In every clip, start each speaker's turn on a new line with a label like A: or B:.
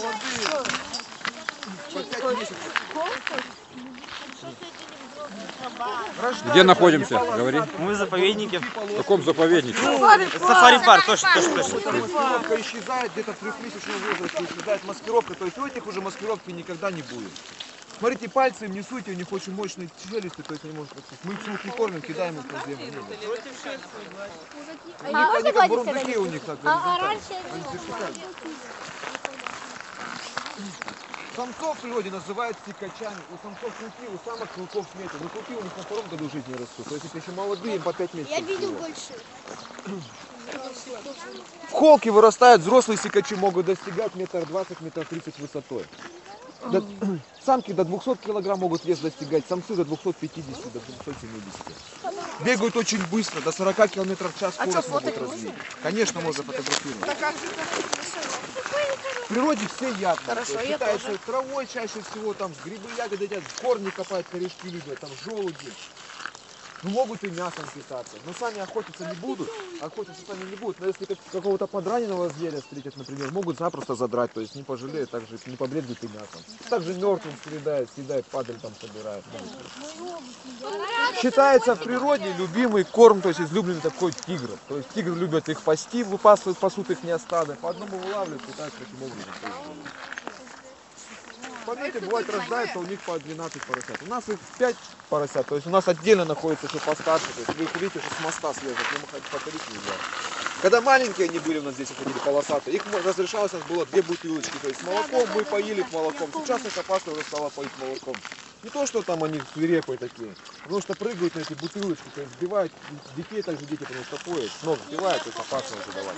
A: молодые. По 5 месяцев.
B: Где находимся? Говори.
C: Мы в заповеднике.
B: В каком заповеднике?
C: Сафари-парк, тоже пришли.
A: Маскировка исчезает, где-то в 3-месячном возрасте исчезает маскировка. То есть у этих уже маскировки никогда не будет. Смотрите, пальцы им не суйте, у них очень мощные челюсти, то есть они могут подсуть. Мы их сук не кормим, кидаем их на землю. Они как бурундуки у них так. Самцов в природе называют сикачами. У самцов клыки, у самок клыков нету. Но клыки у них на втором году жизни растут. То есть это еще молодые, им по 5 месяцев.
D: Я видел больше.
A: В холке вырастают, взрослые сикачи могут достигать 1,20 м, 1,30 м высотой. Самки до 200 килограмм могут вес достигать, самцы до 250, до 270. Бегают очень быстро, до 40 километров в час скорость могут развить. Конечно, можно фотографировать. В природе все ядные.
D: Хорошо, я
A: считается,
D: тоже.
A: травой чаще всего, там грибы, ягоды едят, корни копают, корешки любят, там желуди. Ну, могут и мясом питаться. Но сами охотиться не будут. Охотиться сами не будут. Но если какого-то подраненного зверя встретят, например, могут запросто задрать. То есть не пожалеют, также не побредят и мясом. Также мертвым съедает, падаль там собирает. Считается в природе любимый корм, то есть излюбленный такой тигров. То есть тигры любят их пасти, выпасывают, пасут их не стада. По одному вылавливают, пытаются таким образом. Помните, бывает рождается у них по 12 поросят. У нас их 5 поросят, то есть у нас отдельно находится еще постарше. То есть вы их видите, что с моста слезут, им повторить нельзя. Когда маленькие они были у нас здесь, ходили полосатые, их разрешалось, у нас было 2 бутылочки. То есть молоком мы поили их молоком. Сейчас их опасно уже стало поить молоком. Не то, что там они свирепые такие, потому что прыгают на эти бутылочки, то есть сбивают детей, также дети потому что поют, ног сбивают, то есть опасно уже давать.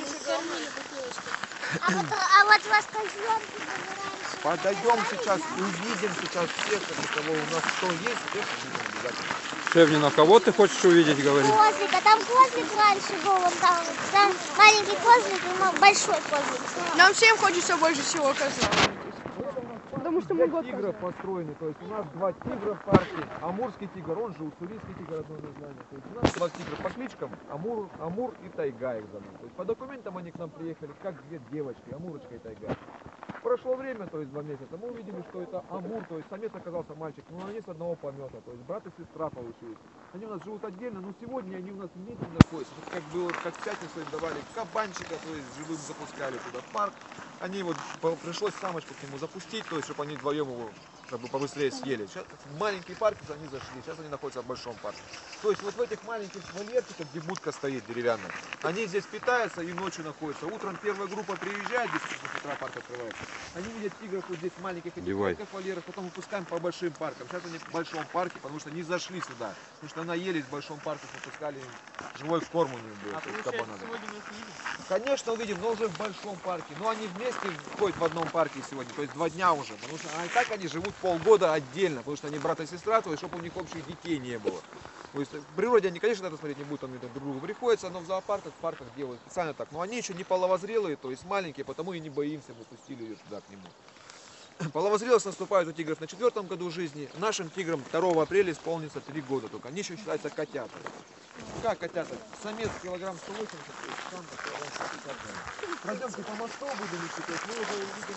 D: А вот вас козленки
A: Подойдем сейчас, увидим сейчас всех, кого у нас кто есть, всех увидим обязательно.
B: Шевнина, кого ты хочешь увидеть, говори?
D: козлик, а там козлик раньше был, вон там маленький козлик и большой козлик.
E: Нам всем хочется больше всего козла. Потому что мы
A: 5 тигров построены, то есть у нас 2 тигра в парке, амурский тигр, он же уссурийский тигр, одно название. То есть у нас 2 тигра по кличкам, Амур и Тайга их зовут. То есть по документам они к нам приехали как 2 девочки, Амурочка и Тайга. Прошло время, то есть 2 месяца, мы увидели, что это Амур, то есть самец оказался мальчик, но они с одного помета, то есть брат и сестра получились. Они у нас живут отдельно, но сегодня они у нас вместе находятся. Вот как было, как в пятницу им давали кабанчика, то есть живым запускали туда в парк. Они вот, пришлось самочку к нему запустить, то есть чтобы они вдвоем его как бы побыстрее съели. Сейчас маленькие парки они зашли, сейчас они находятся в большом парке. То есть вот в этих маленьких вольерчиках, где будка стоит деревянная, они здесь питаются и ночью находятся. Утром первая группа приезжает, здесь с утра парк открывается. Они видят тигров вот здесь маленьких этих вольеров, потом выпускаем по большим паркам. Сейчас они в большом парке, потому что не зашли сюда. Потому что наелись в большом парке, выпускали им живой корм у них был.
C: А получается, сегодня мы их видим?
A: Конечно увидим, но уже в большом парке. Но они вместе ходят в одном парке сегодня, то есть 2 дня уже. Потому что и так они живут полгода отдельно, потому что они брат и сестра, то есть чтобы у них общих детей не было. То есть в природе они, конечно, это смотреть не будут, они друг другу приходится, но в зоопарках, в парках делают специально так. Но они еще не половозрелые, то есть маленькие, потому и не боимся, мы пустили ее туда к нему. Половозрелость наступает у тигров на 4-м году жизни. Нашим тиграм 2 апреля исполнится 3 года только. Они еще считаются котята. Как котята? Самец килограмм 180, самка килограмм 150 грамм. Пройдемте по мосту, будем идти, то есть мы уже увидим.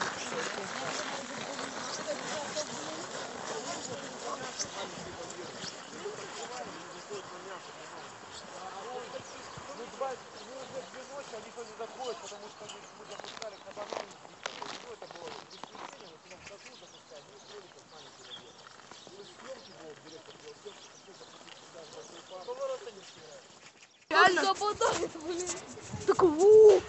A: Они тоже заходят, потому что мы запускали кабанов. Это было воскресенье, вот у нас в саду запускали, мы кроликов маленьких ловили. И съемки было, директор делал съемки, что запустить сюда в большой парк. Поворота не стирает.
E: Реально? Блин. Так вот.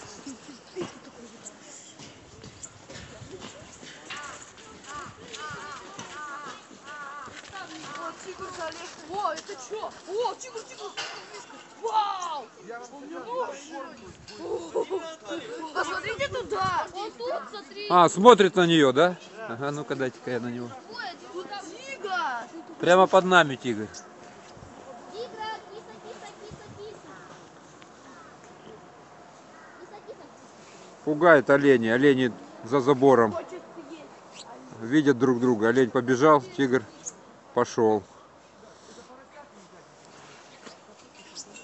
E: Тигр залез. О, это что? О, тигр. Вау! Посмотрите туда. Вот тут, смотри.
B: А, смотрит на нее, да? Ага, ну-ка дайте-ка я на него.
E: Тигр.
B: Прямо под нами тигр. Пугает олени. Олени за забором видят друг друга. Олень побежал, тигр пошел.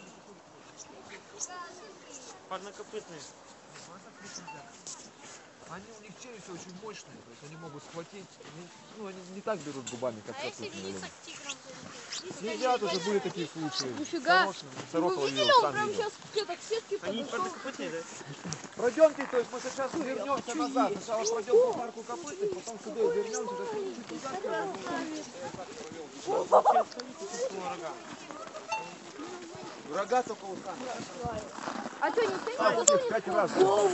C: Парнокопытные.
A: они у них челюсти очень мощные, то есть они могут схватить, ну они не так берут губами, как красивые олени. Едят уже, были такие случаи.
E: Нифига.
A: Сорока
E: Вы
A: ловил,
E: видели, он
A: сам
E: прям
A: видел.
E: сейчас к сетке
C: Они
E: подошел.
C: парнокопытные, да?
A: Пройдемте, то есть мы сейчас вернемся назад. Сначала пройдем по парку копытных, потом сюда вернемся, то есть чуть туда рога только вот там.
E: А что, не
A: А, вот их 5 раз.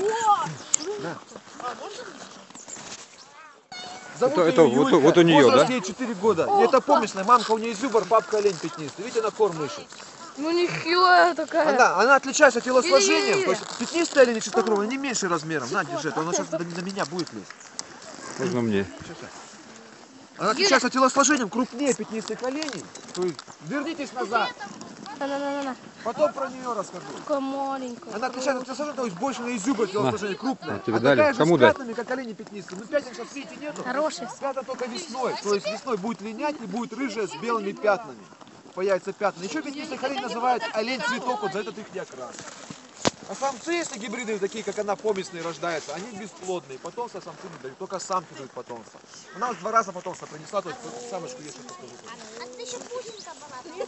A: Зовут
B: Это
A: её Юлька.
B: вот у неё,
A: Возраст
B: да?
A: ей 4 года. И это поместная. Мамка у нее зубр, папка олень пятнистый. Видите, на корм мыши.
E: Ну нихилая такая.
A: Она отличается телосложением.
E: Не-не-не.
A: То есть пятнистая олень чистокровная не меньше размером. На, держи, это она сейчас на меня будет лезть.
B: Можно мне.
A: Она отличается телосложением крупнее пятнистых оленей. То есть вернитесь назад.
E: На-на-на-на.
A: Потом про нее расскажу.
E: Такая маленькая.
A: Она отличается телосложением, то есть больше на изюбр телосложение крупное.
B: тебе
A: А
B: дали?
A: такая же
B: Кому
A: с
B: дать?
A: пятнами, как олени пятнистые. Ну пятен сейчас, видите, нету.
E: Хороший.
A: Пятна только весной. То есть весной будет линять и будет рыжая с белыми пятнами. Появятся пятна. Еще пятнистых олень называют олень-цветок, вот за этот их окрас. А самцы, если гибриды такие, как она, поместные рождаются, они бесплодные. Потомство самцы не дают, только самки дают потомство. Она вот 2 раза потомство принесла, то есть самочку если покажу.
D: А ты еще пусенька была.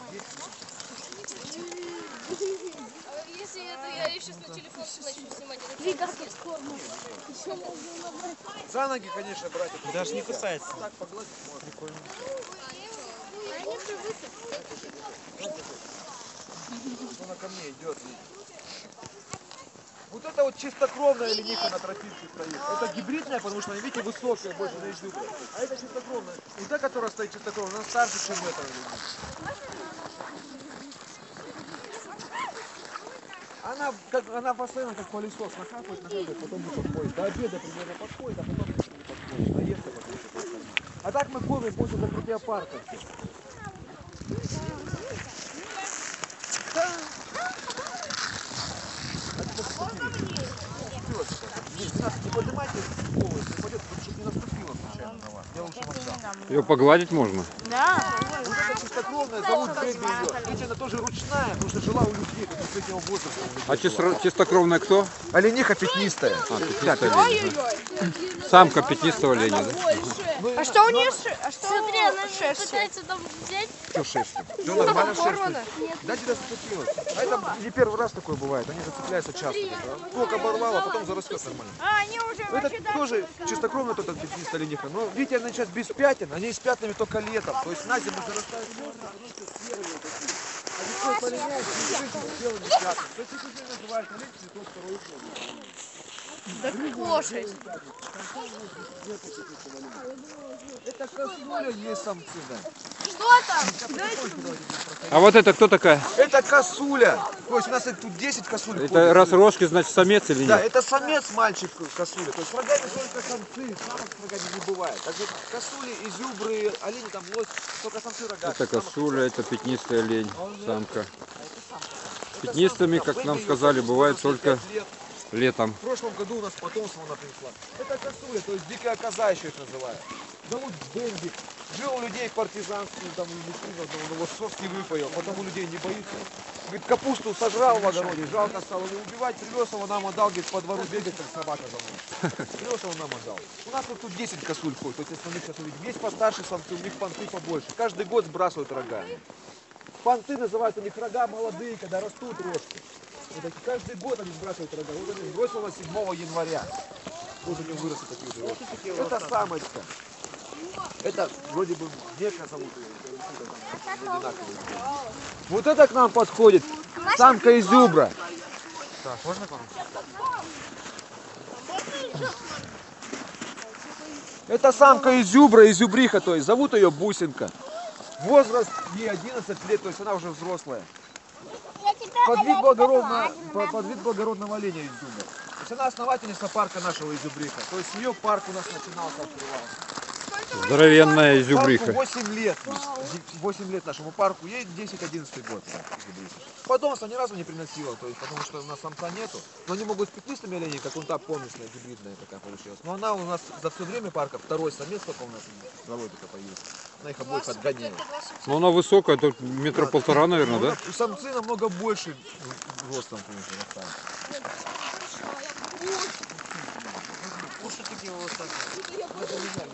E: Если это я сейчас на телефон начну снимать, это
A: За ноги, конечно, брать. Это
C: Даже не кусается.
A: так погладить можно. Прикольно. Она ко мне идет. Вот это вот чистокровная лениха на тропинке стоит. Это гибридная, потому что она, видите, высокая, больше на изюбра. А это чистокровная. И та, которая стоит чистокровная, она старше, чем эта лениха. Она постоянно как пылесос нахапает, потом не подходит. До обеда примерно подходит, а потом не подходит. Наестся, потом еще подходит. А так мы кормим после закрытия парка. Не поднимайте голову, если упадет, чтобы не наступило случайно на вас. Я лучше молчал.
B: Ее погладить можно?
A: Вот эта чистокровная, зовут Бэби ее. Видите, она тоже ручная, потому что жила у людей, как с этим возрастом.
B: А чистокровная кто?
A: Олениха пятнистая.
B: А, пятнистая олень. Да. Самка пятнистого оленя, да?
E: А что у нее? А что
D: Смотри, она
E: шерсть?
D: пытается там взять.
A: Что шерсть? Все нормально шерсть. Дайте зацепилась. А это не первый раз такое бывает. Они зацепляются часто. Да? Только оборвала, а потом зарастет нормально.
E: А, они уже
A: Это тоже чистокровная только пятнистая олениха. Но видите, она сейчас без пятен, они с пятнами только летом. То есть на зиму зарастают серые такие. А весной полиняются и рыжие с белыми пятнами. То есть их уже называют олень цветок второй плод.
E: да как лошадь.
A: Это косуля есть самцы, да.
E: Что там?
B: А вот это кто такая?
A: Это косуля. То есть у нас тут 10 косуль
B: Это
A: ходит.
B: раз рожки, значит самец или
A: Да,
B: нет?
A: это самец мальчик косуля. То есть с рогами только самцы, самок с рогами не бывает. Так вот косули, изюбры, олени, там лось, только самцы рога.
B: Это косуля, это пятнистый олень, самка. Пятнистыми, как нам сказали, бывает только летом.
A: В прошлом году у нас потомство она принесла. Это косуля, то есть дикая коза еще их называют. Зовут Бендик. Жил у людей партизанский, там у Лосовский выпоил, потом у людей не боится. Говорит, капусту сожрал в огороде, жалко стало его убивать, привез его нам отдал, говорит, по двору бегать, как собака за мной. Привез его нам отдал. У нас вот тут 10 косуль ходит, то есть если мы сейчас увидим, есть постарше самцы, у них понты побольше. Каждый год сбрасывают рогами. Понты называют у них рога молодые, когда растут рожки. Вот такие, каждый год они сбрасывают рога. Вот они бросил на 7 января. Вот у него выросли такие же рожки. Это самочка. Это вроде бы Века зовут ее. Вот это к нам подходит. Самка изюбра. Так, можно к вам? Это самка изюбра, изюбриха, то есть зовут ее Бусинка. Возраст ей 11 лет, то есть она уже взрослая.
D: Я тебя
A: Под вид благородного оленя изюбра. То есть она основательница парка нашего изюбриха. То есть с нее парк у нас начинался, открывался.
B: Здоровенная
A: Парку
B: изюбриха.
A: 8 лет. 8 лет нашему парку. Ей 10-11 год. Потомство ни разу не приносила, то есть, потому что у нас самца нету. Но они могут с пятнистыми оленями, как он та поместная, гибридная такая получилась. Но она у нас за все время парка второй самец, только у нас в заводе появился. Она их обоих отгоняет.
B: Но она высокая, тут метра полтора, наверное, да?
A: И самцы намного больше ростом, конечно, растают. Кушайте
C: его высаживать.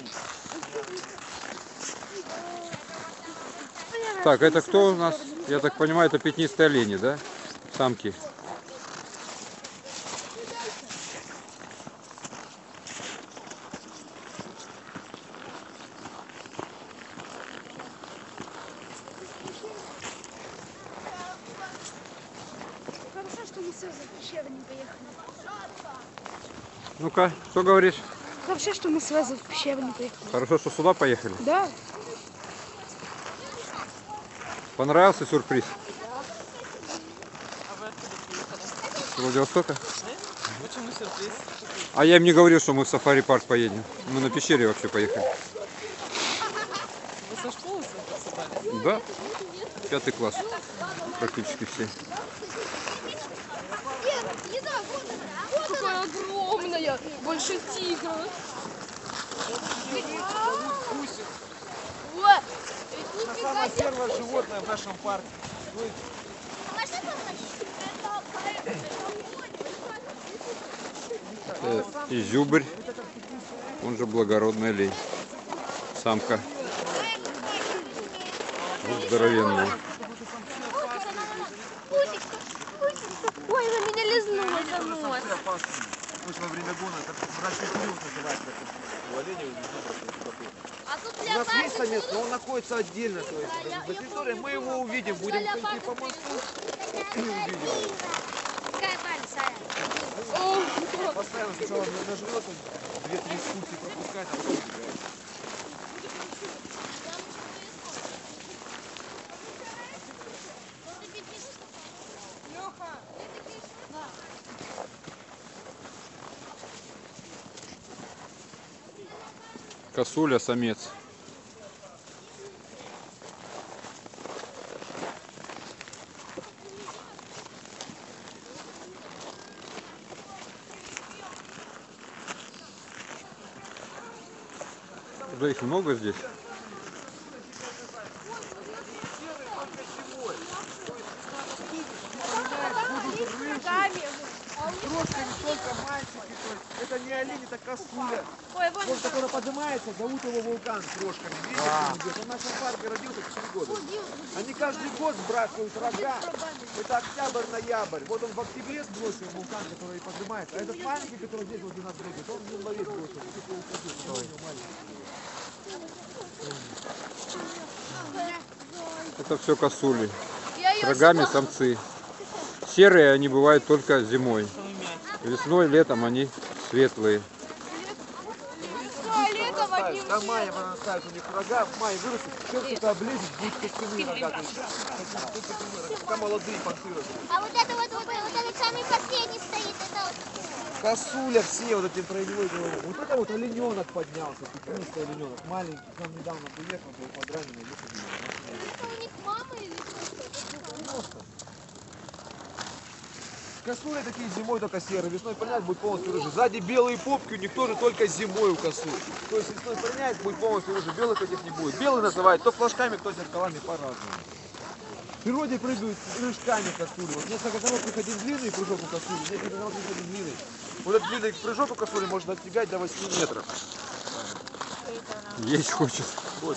B: Так, это кто у нас? Я так понимаю, это пятнистые олени, да? Самки.
E: Хорошо, что мы сразу в пещеру не поехали.
B: Ну-ка, что говоришь?
E: Хорошо, что мы сразу в пещеру не поехали.
B: Хорошо, что сюда поехали.
E: Да.
B: Понравился сюрприз? С Владивостока?
C: Почему сюрприз?
B: А я им не говорил, что мы в сафари-парк поедем. Мы на пещере вообще поехали.
C: Вы со школы собрали?
B: Да, 5 класс. Практически все.
E: Какая огромная! Больше тигра.
A: Это самое первое животное в нашем парке.
B: Изюбрь, он же благородная лень. Самка. Вот здоровенная.
D: Ой, вы меня лизнули за нос.
A: Во время гона, это брачный период называется. У оленя, у
D: А тут
A: У нас есть самец, но он находится отдельно. То есть, до территории мы его увидим, будем идти по мосту и увидим.
D: Какая пальца?
A: Постоянно сначала нажрет, 2-3 экскурсии пропускать, а потом убегает.
B: Косуля, самец. Уже их много здесь.
A: Крошками только мальчики, то есть это не олень, это косуля.
D: Ой, вон
A: Он, который поднимается, зовут его вулкан крошками. Видите, как он идет? Он в нашем парке родился 4 года. Они каждый год сбрасывают рога. Это октябрь-ноябрь. Вот он в октябре сбросил вулкан, который поднимается. А этот маленький, который здесь возле нас бродит, он в январе сбросил.
B: Это все косули. С рогами самцы. Серые они бывают только зимой. Весной, летом они светлые.
A: До мая вырастают у них рога, в мае вырастут, все это облезет, будет костяные рога. То есть, пока молодые понты растут.
D: А вот это вот этот самый последний стоит, это вот.
A: Косуля все вот эти троевой головы. Вот это вот олененок поднялся, пятнистый олененок, маленький, к нам недавно приехал, был подраненный.
D: Это у них мама или что?
A: Косули такие зимой только серые, весной принять будет полностью рыжий. Сзади белые попки у них тоже только зимой у косуль. То есть весной принять будет полностью рыжий, белых этих не будет. Белый называют то флажками, то зеркалами по-разному. В природе прыгают прыжками косули. Вот несколько коротких один длинный прыжок у косули, несколько коротких один длинный. Вот этот длинный прыжок у косули может достигать до 8 метров.
B: Есть хочет.
A: Вот.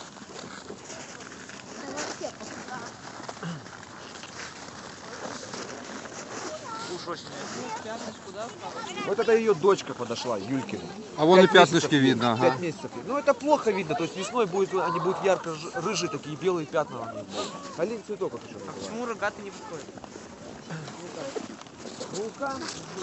C: Уж очень. Пятнышку, да?
A: Вот это ее дочка подошла, Юлькина.
B: А вон и
A: 5
B: пятнышки
A: месяцев ей,
B: видно.
A: 5
B: Ага.
A: месяцев. Ну это плохо видно, то есть весной они будут ярко-рыжие, такие белые пятна на них будут. Олень цветок это еще называют.
C: Почему рогатый не подходит?
A: Вулкан.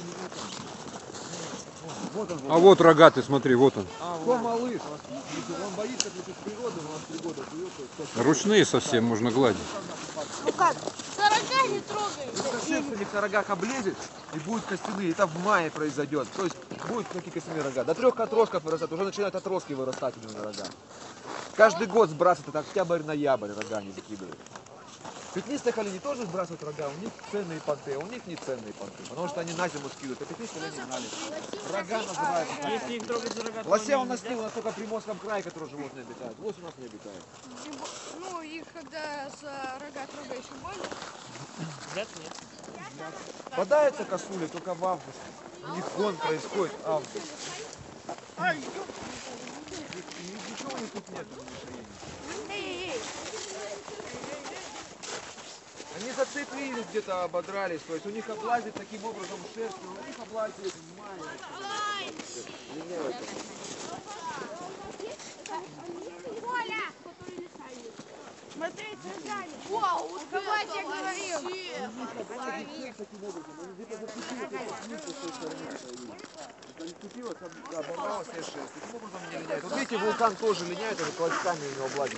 A: Вот он.
B: А вот рогатый, смотри, вот он.
A: Кто малыш? Он боится против природы, у нас 3 года живет.
B: Ручные совсем, можно гладить.
D: Ну как? Дорога не трогай.
A: Шерсть у них на рогах облезет и будут костяные. Это в мае произойдет. То есть будут какие костяные рога. До 3 отростков вырастают, уже начинают отростки вырастать у него на рогах. Каждый год сбрасывают, это октябрь-ноябрь рога не закидывают. Пятнистых оленей тоже сбрасывают рога, у них ценные понты, а у них не ценные понты, потому что они на зиму скидывают, а пятнистых оленей гнали. Рога называются.
C: Если их трогать за рога, то
A: Лося у
C: они
A: нас
C: не
A: нет, у нас только в Приморском крае, которые животные обитают. Лось у нас не обитает.
E: Ну, их когда за рога трогаешь, больно?
C: едят, нет.
A: Попадаются косули только в августе. У них гон происходит в августе. Ничего у них тут нет. Они зацепились, где-то ободрались, то есть у них облазит таким образом шерсть, у них облазит
E: Смотри, создание. Вау, вот давай, я говорил.
A: оборвалась шерсть. Таким образом не линяет. Вот видите, вулкан тоже линяет, уже клочками у него облазит.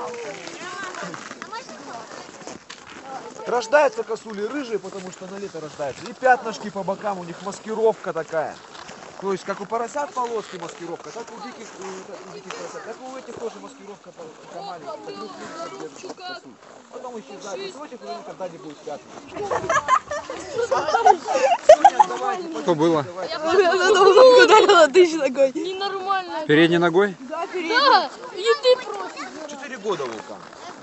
A: Рождаются косули рыжие, потому что на лето рождаются. И пятнышки по бокам, у них маскировка такая. То есть, как у поросят полоски маскировка, так у диких поросят. Так у этих тоже маскировка по маленькая. Потом исчезает. У этих уже никогда не будет пятнышек.
B: Что было?
E: Ударила тысячу ногой.
C: Ненормально.
B: Передней ногой?
E: Да, еды просто.
A: 4 года вулкан.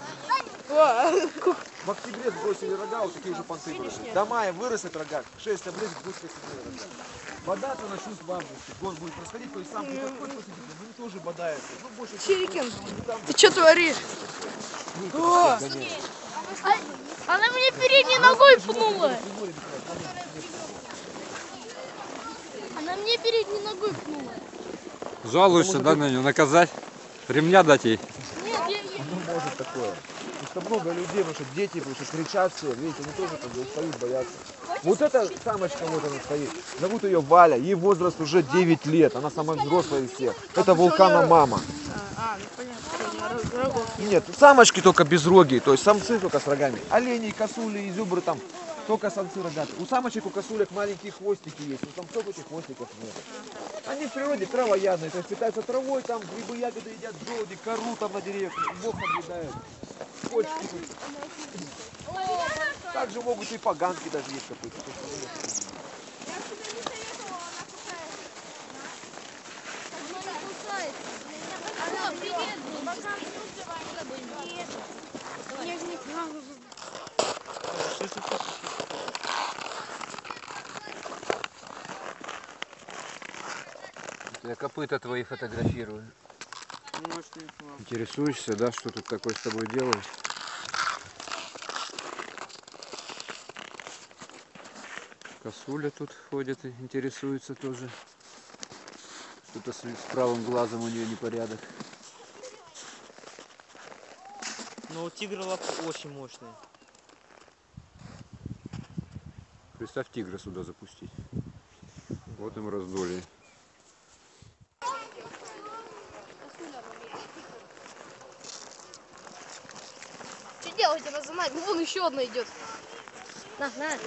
A: В октябре сбросили рога, вот такие же понты выросли. До мая вырастет рога, 6 облезет, будет 5 рога. Бодаться начнут в августе. Год будет происходить, то есть сам подходит, они тоже бодаются. Ну, больше
E: Чирикин, ты что творишь?
D: Она мне передней ногой пнула. Она мне передней ногой пнула.
B: Жалуешься, да, на нее? Наказать? Ремня дать ей?
D: Нет,
A: Ну, может такое. Потому что много людей, потому что дети, потому что кричат все, видите, они тоже как бы устают, боятся. Вот эта самочка, вот она стоит, зовут ее Валя, ей возраст уже 9 лет, она самая взрослая из всех. Это вулкана мама.
E: Ну понятно.
A: Нет, самочки только безрогие, то есть самцы только с рогами. Олени, косули, изюбры там, только самцы рогатые. У самочек, у косулек маленькие хвостики есть, у самцов этих хвостиков нет. Они в природе травоядные, то есть питаются травой, там грибы, ягоды едят, желуди, кору там на деревьях, Бог наблюдает. Почки тут. Также могут и поганки даже есть какой-то.
B: Я копыта твои фотографирую. Интересуешься, да, что тут такое с тобой делают? Косуля тут ходит и интересуется тоже. Что-то с правым глазом у нее непорядок.
C: Но у тигра лапы очень мощные.
B: Представь, тигра сюда запустить. Вот им раздолье.
D: что делать, она за нами? Вон еще одна идет. На.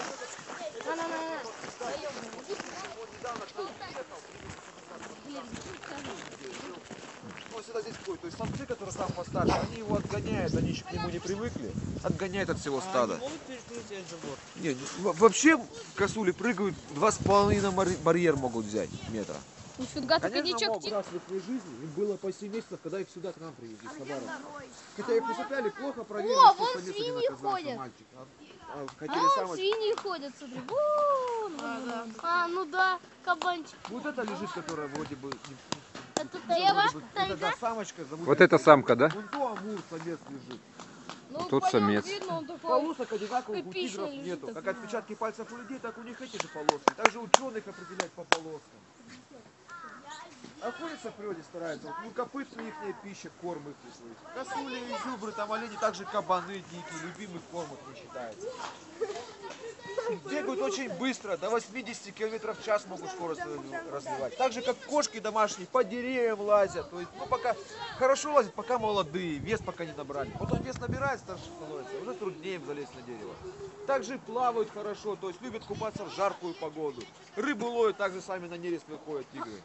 A: Он всегда здесь ходит. То есть самцы, которые там постарше, они его отгоняют, они еще к нему не привыкли. Отгоняют от всего стада.
C: Они могут перепрыгнуть этот забор?
A: Нет, вообще косули прыгают 2,5 барьер могут взять метра.
D: Нифига ты
A: Конечно,
D: коньячок.
A: мог раз в своей жизни, им было по 7 месяцев, когда их сюда к нам привезли, с Хабаровска. Хотя их усыпляли, плохо проверили,
D: О,
A: что
D: вон
A: самец
D: свиньи
A: один оказался
D: ходят.
A: мальчик.
D: А
A: Хотели
D: вон
A: самочку.
D: свиньи ходят, смотри. Вон. А, ну да, кабанчик.
A: Вот это лежит, которая вроде бы...
D: Это дева,
A: Это да, самочка. Зовут
B: Вот эта самка, да?
A: Вон то амур, самец лежит.
D: Ну,
B: Тут
D: по нему
B: самец.
D: видно, он такой.
A: Полосок одинаковых у
D: эпично
A: тигров
D: лежит
A: нету.
D: такой.
A: Как отпечатки пальцев у людей, так у них эти же полоски. Также ученых определять по полоскам. Охотятся в природе, стараются. Вот, ну, копытные их пища, корм их. Косули, изюбры, там олени, также кабаны дикие, любимых кормов не считается. Бегают очень быстро, до 80 км в час могут скорость развивать. Так же, как кошки домашние, по деревьям лазят. То есть, ну, пока хорошо лазят, пока молодые, вес пока не набрали. Потом вес набирает, старше становится, уже труднее им залезть на дерево. Также плавают хорошо, то есть любят купаться в жаркую погоду. Рыбу ловят, также сами на нерест выходят тигры.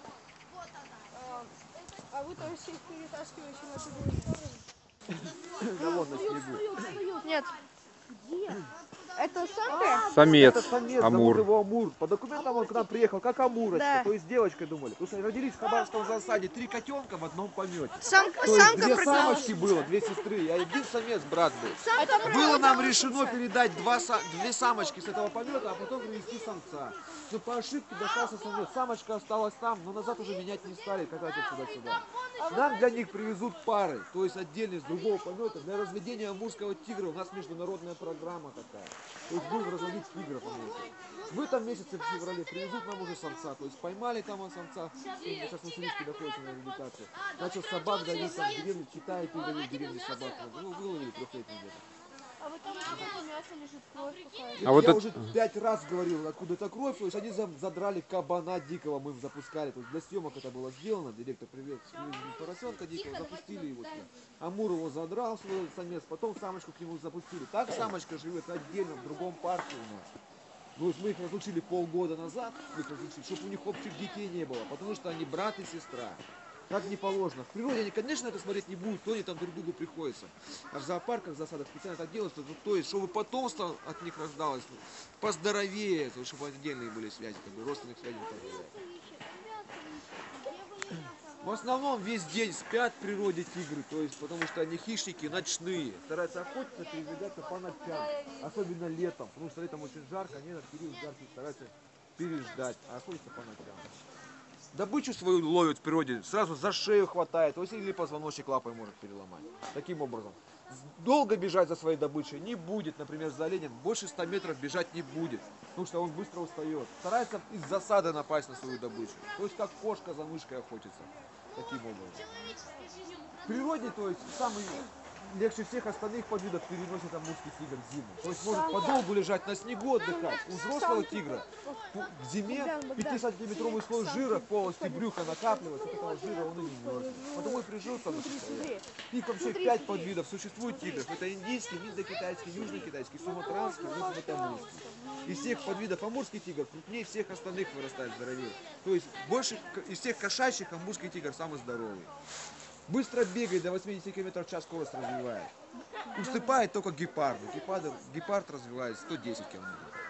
E: А вы там всех перетаскиваете на другую сторону?
A: Да вон на снегу.
E: Нет. Это самка?
B: Самец,
A: Это самец,
B: амур.
A: зовут его Амур. По документам он к нам приехал как амурочка,
E: Да.
A: то есть девочкой думали. Потому что родились в Хабаровском засаде 3 котенка в одном помете.
E: Самка,
A: То есть
E: самка
A: 2
E: прыгала.
A: самочки было, 2 сестры, и один самец, брат был.
E: Самка
A: Было нам решено передать 2 самочки с этого помета, а потом привезти самца. Но по ошибке достался самец. Самочка осталась там, но назад уже менять не стали, катать их туда-сюда. Нам для них привезут пары, то есть отдельно из другого помета. Для разведения амурского тигра у нас международная программа такая. То есть будем разводить тигров. В этом месяце, в феврале, привезут нам уже самца. То есть поймали там самца, сейчас в Уссурийске находится на реабилитации. Начал собак давить там в деревне, в Китае передавили в деревне собак. Ну, выловили 3-летних где-то.
E: А вот там где-то мясо лежит, кровь какая-то.
B: А вот
A: я
B: это-
A: уже 5 раз говорил, откуда это кровь, то есть они задрали кабана дикого, мы им запускали, то есть для съемок это было сделано, директор привез поросенка дикого, запустили его сюда. Амур его задрал, свой самец, потом самочку к нему запустили. Так самочка живет отдельно, в другом парке у нас. Ну, мы их разлучили полгода назад, чтобы у них общих детей не было, потому что они брат и сестра. Как не положено. В природе они, конечно, это смотреть не будут, то они там друг другу приходится. А в зоопарках, в засадах специально так делают, что, то есть, чтобы потомство от них рождалось поздоровее, то есть, чтобы отдельные были связи, как бы родственных связей. В основном весь день спят в природе тигры, то есть, потому что они хищники ночные, стараются охотиться, передвигаться по ночам, особенно летом, потому что летом очень жарко, они на период жаркий стараются переждать, а охотятся по ночам. Добычу свою ловят в природе, сразу за шею хватает, то есть или позвоночник лапой может переломать. Таким образом. Долго бежать за своей добычей не будет, например, за оленем больше 100 метров бежать не будет, потому что он быстро устает. Старается из засады напасть на свою добычу, то есть как кошка за мышкой охотится. Таким образом. В природе, то есть самый легче всех остальных подвидов переносит амурский тигр в зиму. То есть может подолгу лежать на снегу отдыхать. У взрослого тигра в зиме 5-сантиметровый слой жира в полости брюха накапливается, от этого жира он и не мерзнет. Потому и прижился на состояние. Их вообще 5 подвидов существует тигров. Это индийский, индокитайский, южнокитайский, суматранский, амурский. Из всех подвидов амурский тигр крупнее всех остальных вырастает, здоровее. То есть больше из всех кошачьих амурский тигр самый здоровый. Быстро бегает, до 80 км в час скорость развивает. Уступает только гепарду. Гепард развивает 110 км.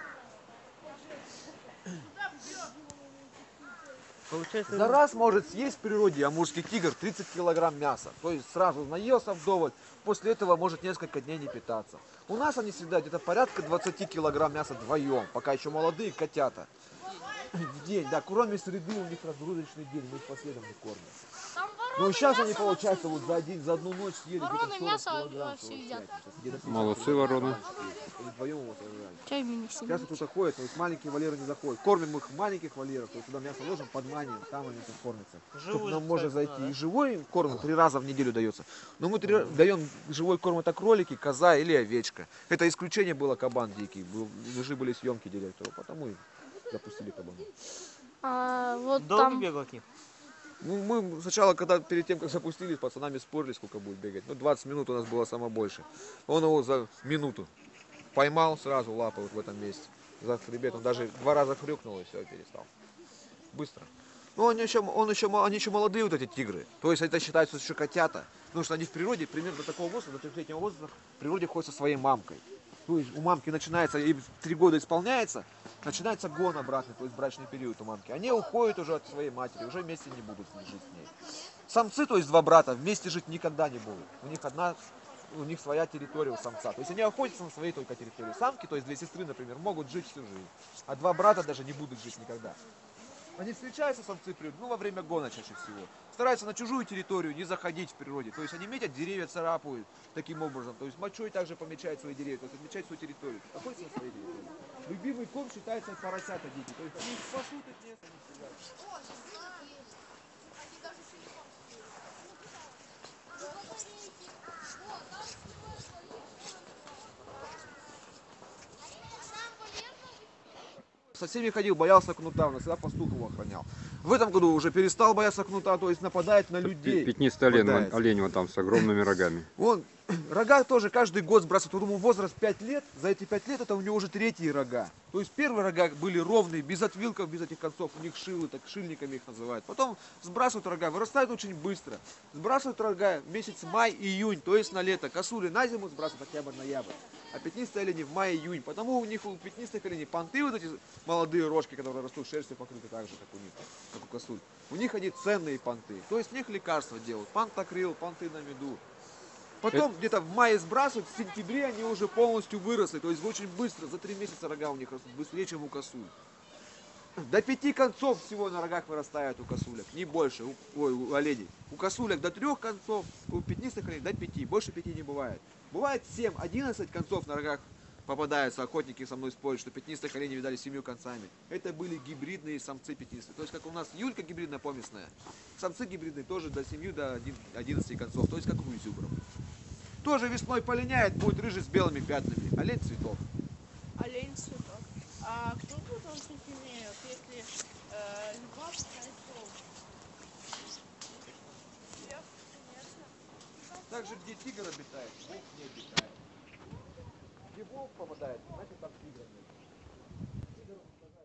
C: Получается,
A: За раз может съесть в природе амурский тигр 30 килограмм мяса. То есть сразу наелся вдоволь, после этого может несколько дней не питаться. У нас они съедают где-то порядка 20 килограмм мяса вдвоем, пока еще молодые котята. В день, да, кроме среды у них разгрузочный день, мы их последом не кормим. Ну сейчас они, получается, вот за одну ночь съели где-то 40 килограмм. 45.
B: Молодцы, вороны.
A: Они вдвоем его сожрали.
D: Чай меня
A: Сейчас вот тут ходят, то есть маленькие вольеры не заходят. Кормим их маленьких вольеров, то есть туда мясо ложим, подманиваем, там они кормятся. Чтобы
C: Живой,
A: нам можно
C: кстати,
A: зайти.
C: да.
A: И живой корм 3 раза в неделю дается. Но мы даем живой корм, это кролики, коза или овечка. Это исключение было кабан дикий. Нужны были съемки директору, потому и запустили кабана.
D: А вот
C: долго
D: там
C: бегал от них?
A: Ну, мы сначала, когда перед тем, как запустили, с пацанами спорили, сколько будет бегать. Ну, 20 минут у нас было самое больше. Он его за минуту поймал сразу лапой вот в этом месте. За хребет. Он даже 2 раза хрюкнул и все, перестал. Быстро. Ну, они еще молодые, вот эти тигры. То есть это считается еще котята. Потому что они в природе, примерно до такого возраста, до 3-летнего возраста, в природе ходят со своей мамкой. То есть у мамки начинается, ей 3 года исполняется, начинается гон обратный, то есть брачный период у мамки. Они уходят уже от своей матери, уже вместе не будут жить с ней. Самцы, то есть 2 брата, вместе жить никогда не будут. У них своя территория у самца. То есть они охотятся на своей только территории. Самки, то есть 2 сестры, например, могут жить всю жизнь. А 2 брата даже не будут жить никогда. Они встречаются, самцы, ну, во время гона чаще всего. Стараются на чужую территорию не заходить в природе. То есть они метят деревья, царапают таким образом. То есть мочой также помечают свои деревья, то есть отмечают свою территорию. Охотятся на своей территории. Любимый корм считается поросята дикие. То есть они их спасут от них, они стреляют. Со всеми ходил, боялся кнута, он всегда пастух его охранял. В этом году уже перестал бояться кнута, то есть нападает на людей.
B: Пятнистый олень,
A: Пытается.
B: олень вот там с огромными рогами.
A: Он Рога тоже каждый год сбрасывают. Я думаю, возраст 5 лет. За эти 5 лет это у него уже третьи рога. То есть первые рога были ровные, без отвилков, без этих концов. У них шилы, так шильниками их называют. Потом сбрасывают рога, вырастают очень быстро. Сбрасывают рога месяц май-июнь, то есть на лето. Косули на зиму сбрасывают октябрь-ноябрь. А пятнистые олени в мае-июнь. Потому у них у пятнистых оленей понты, вот эти молодые рожки, которые растут шерстью покрыты так же, как у них, как у косуль. У них они ценные понты. То есть с них лекарства делают. Пантокрил, понты на меду. Потом где-то в мае сбрасывают, в сентябре они уже полностью выросли. То есть очень быстро, за 3 месяца рога у них растут быстрее, чем у косуль. До 5 концов всего на рогах вырастают у косулек, не больше, у оленей. У косулек до 3 концов, у пятнистых оленей до 5, больше 5 не бывает. Бывает 7-11 концов на рогах попадаются, охотники со мной спорят, что пятнистых оленей видали 7 концами. Это были гибридные самцы пятнистые. То есть как у нас Юлька гибридная поместная, самцы гибридные тоже до 7, до 11 концов, то есть как у изюбров. Тоже весной полиняет, будет рыжий с белыми пятнами. Олень цветов.
E: Олень цветок. А кто тут он имеет, если льва кольцов? Лев, конечно.
A: Также где тигр обитает, волк не обитает. Где волк попадает, значит там тигр обитает.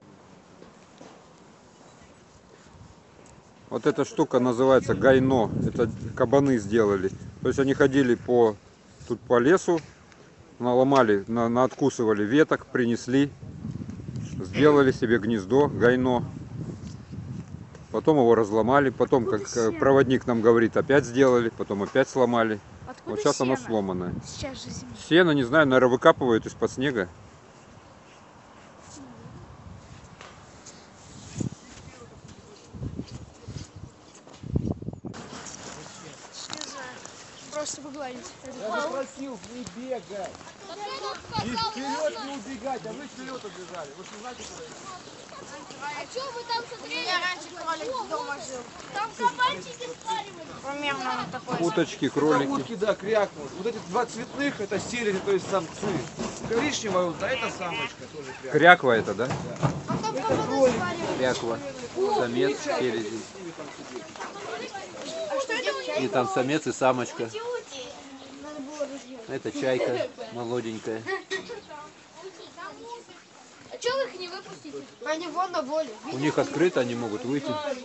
B: Вот эта штука называется гайно. Это кабаны сделали. То есть они ходили тут по лесу, наломали, наоткусывали веток, принесли, сделали себе гнездо, гайно. Потом его разломали, потом, как проводник нам говорит, опять сделали, потом опять сломали.
D: Откуда
B: Вот сейчас
D: сено?
B: оно сломанное.
D: Сейчас же зима.
B: Сено, не знаю, наверное, выкапывают из-под снега.
D: Не знаю. Просто погладить.
A: Я же просил не бегать. И вперед не убегать, а вы вперед убежали. Вы же не знаете, куда идти.
D: А что вы там смотрели?
E: Я раньше кролик дома жил.
D: Там кабанчики спаривали.
E: Примерно вот такой.
B: Уточки,
A: Это
B: кролики.
A: утки, да, крякнут. Вот эти два цветных, это селезни, то есть самцы. Коричневая утка, это самочка, тоже крякнут.
B: Кряква это, да?
A: Это кролик.
B: Кряква. Самец, селезень. И там самец и самочка. Это чайка молоденькая.
D: А что вы их не выпустите?
E: Они вон на воле.
B: У них открыто, они могут выйти.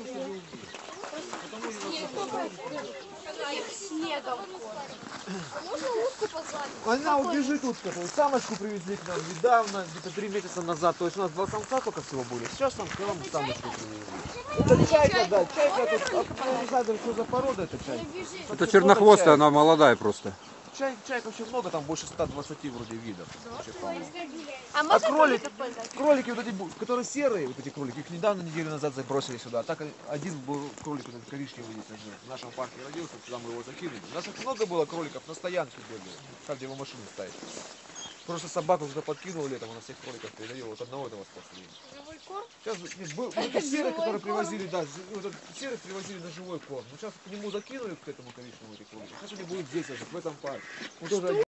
E: Снегом.
D: Можно утку позвать?
A: Она убежит утка. То есть самочку привезли к нам недавно, где-то 3 месяца назад. То есть у нас 2 самца только всего были. Сейчас там к нам самочку привезли. Это чайка, да. Чайка тут, я не знаю, даже, что за порода эта чайка.
B: Это чернохвостая, она молодая просто.
A: Чаек вообще много, там больше 120 вроде видов. Вообще, по-моему.
D: А
A: А
D: можно
A: кролики,
D: пользоваться?
A: кролики вот эти, которые серые, вот эти кролики, их недавно, неделю назад забросили сюда. Так один был кролик, вот этот коричневый здесь уже, в нашем парке родился, сюда мы его закинули. У нас их много было кроликов, на стоянке бегали, там где его машины ставить. Просто собаку сюда подкинули, летом, она всех кроликов передавила, вот одного этого спасли.
E: Живой корм?
A: Сейчас нет, был вот этот серый, который привозили, да, вот этот серый привозили на живой корм. Но сейчас к нему закинули, к этому коричневому эти кролики. Сейчас они будут здесь, в этом парке. Он тоже